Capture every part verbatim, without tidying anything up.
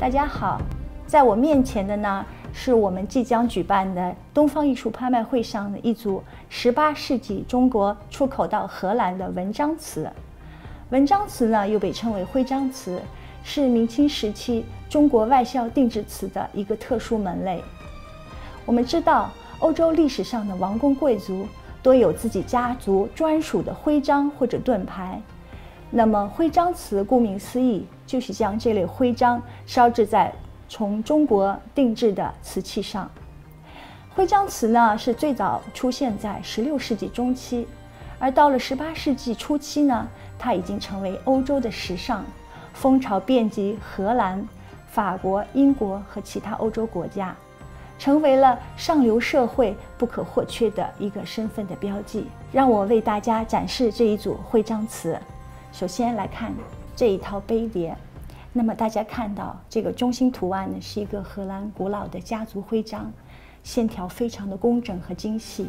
大家好，在我面前的呢，是我们即将举办的东方艺术拍卖会上的一组十八世纪中国出口到荷兰的文章瓷。文章瓷呢，又被称为徽章瓷，是明清时期中国外销定制瓷的一个特殊门类。我们知道，欧洲历史上的王公贵族多有自己家族专属的徽章或者盾牌。那么徽章瓷顾名思义，就是将这类徽章烧制在从中国定制的瓷器上。徽章瓷呢，是最早出现在十六世纪中期，而到了十八世纪初期呢，它已经成为欧洲的时尚，风潮遍及荷兰、法国、英国和其他欧洲国家，成为了上流社会不可或缺的一个身份的标记。让我为大家展示这一组徽章瓷。首先来看这一套杯碟，那么大家看到这个中心图案呢，是一个荷兰古老的家族徽章，线条非常的工整和精细。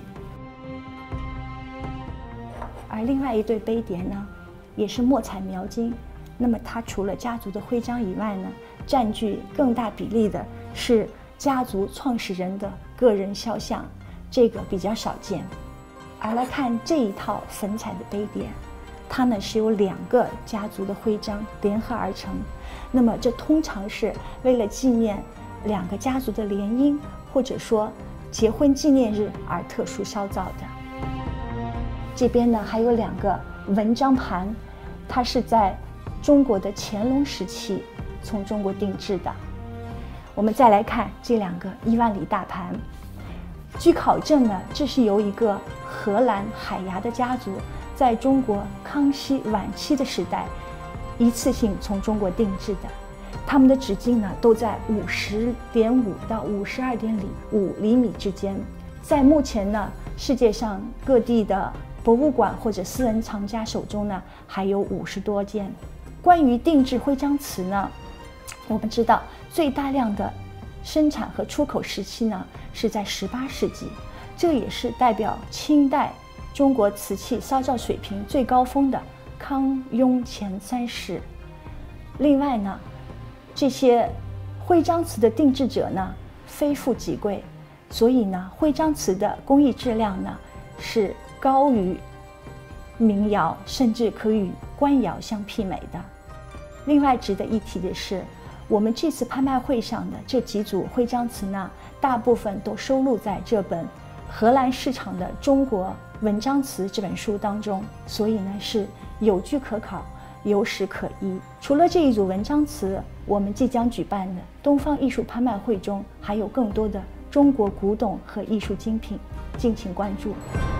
而另外一对杯碟呢，也是墨彩描金。那么它除了家族的徽章以外呢，占据更大比例的是家族创始人的个人肖像，这个比较少见。而来看这一套粉彩的杯碟，它呢是由两个家族的徽章联合而成，那么这通常是为了纪念两个家族的联姻，或者说结婚纪念日而特殊烧造的。这边呢还有两个文章盘，它是在中国的乾隆时期从中国定制的。我们再来看这两个伊万里大盘，据考证呢，这是由一个荷兰海牙的家族在中国康熙晚期的时代一次性从中国定制的，他们的直径呢都在五十点五到五十二点五厘米之间。在目前呢，世界上各地的博物馆或者私人藏家手中呢，还有五十多件。关于定制徽章瓷呢，我们知道最大量的生产和出口时期呢是在十八世纪，这也是代表清代中国瓷器烧造水平最高峰的康雍乾三世。另外呢，这些徽章瓷的定制者呢非富即贵，所以呢徽章瓷的工艺质量呢是高于民窑，甚至可与官窑相媲美的。另外值得一提的是，我们这次拍卖会上的这几组徽章瓷呢，大部分都收录在这本荷兰市场的中国文章瓷这本书当中，所以呢是有据可考，有史可依。除了这一组文章瓷，我们即将举办的东方艺术拍卖会中还有更多的中国古董和艺术精品，敬请关注。